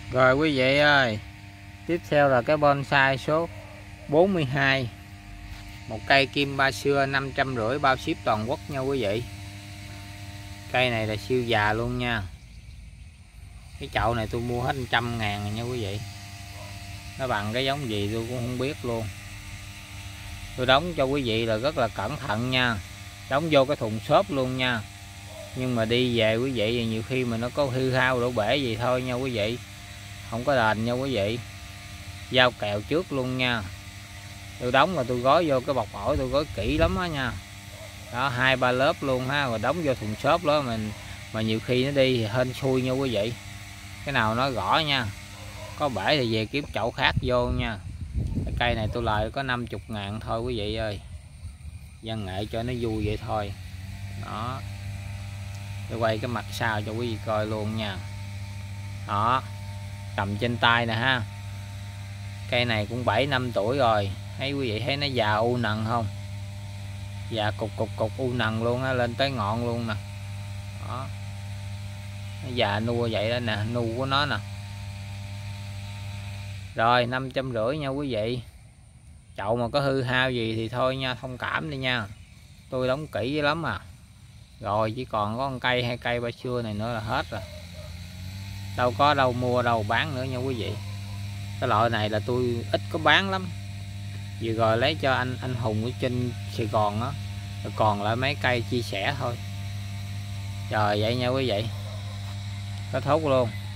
Rồi quý vị ơi, tiếp theo là cái bonsai số 42, một cây kim ba xưa 550 bao ship toàn quốc nha quý vị. Cây này là siêu già luôn nha. Cái chậu này tôi mua hết 100.000 nha quý vị. Nó bằng cái giống gì tôi cũng không biết luôn. Tôi đóng cho quý vị là rất là cẩn thận nha, đóng vô cái thùng xốp luôn nha. Nhưng mà đi về quý vị nhiều khi mà nó có hư hao đổ bể gì thôi nha quý vị, không có đền nha quý vị. Giao kèo trước luôn nha. Tôi đóng là tôi gói vô cái bọc ổi, tôi gói kỹ lắm á nha. Đó, 2-3 lớp luôn ha, rồi đóng vô thùng xốp đó mà nhiều khi nó đi thì hên xui nha quý vị. Cái nào nó gõ nha, có bể thì về kiếm chậu khác vô nha. Cái cây này tôi lời có 50.000 thôi quý vị ơi, văn nghệ cho nó vui vậy thôi. Đó, tôi quay cái mặt sau cho quý vị coi luôn nha. Đó, cầm trên tay nè ha. Cây này cũng 7-5 tuổi rồi, thấy quý vị thấy nó già u nần không? Già cục u nần luôn á, lên tới ngọn luôn nè. Đó, nó già nua vậy đó nè, nu của nó nè. Rồi 550 nha quý vị. Chậu mà có hư hao gì thì thôi nha, thông cảm đi nha, tôi đóng kỹ lắm à. Rồi chỉ còn có một cây 2 cây ba xưa này nữa là hết rồi, đâu có đâu mua đâu bán nữa nha quý vị. Cái loại này là tôi ít có bán lắm, vừa rồi lấy cho anh Hùng ở trên Sài Gòn á, còn lại mấy cây chia sẻ thôi. Rồi vậy nha quý vị, kết thúc luôn.